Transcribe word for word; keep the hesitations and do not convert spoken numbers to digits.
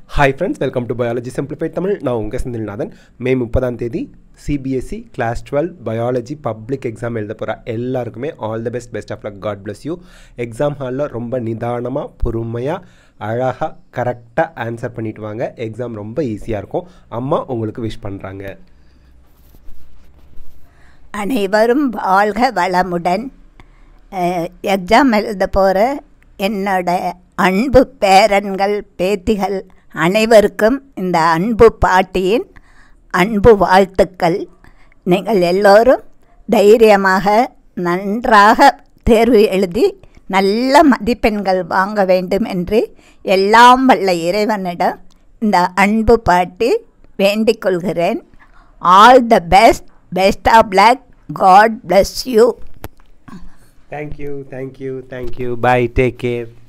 Hi friends, welcome to Biology Simplified Tamil. நான் உங்க செந்தில்நாதன். மே முப்பதாம் தேதி C B S E Class twelve Biology Public Exam எழுத போற எல்லாருக்குமே all the best, best of luck, God bless you. Exam ஹால்ல ரொம்ப நிதானமா பொறுமையா அழகா கரெக்ட்டா ஆன்சர் பண்ணிட்டு வாங்க. எக்ஸாம் ரொம்ப ஈஸியா இருக்கும். அம்மா உங்களுக்கு விஷ் பண்றாங்க. அனைவரும் வாழ்க வளமுடன். எக்ஸாம் எழுத போற என்னோட அன்பு பேரன்கள் பேத்திகள் அனைவருக்கும் இந்த அன்பு பாட்டியின் அன்பு வாழ்த்துக்கள். நீங்கள் எல்லோரும் தைரியமாக நன்றாக தேர்வு எழுதி நல்ல மதிப்பெண்கள் வாங்க வேண்டும் என்று எல்லாம் வல்ல இறைவனிடம் இந்த அன்பு பாட்டி வேண்டிக் கொள்கிறேன். All the best, best of luck, God bless you. Thank you, thank you, thank you. Bye, take care.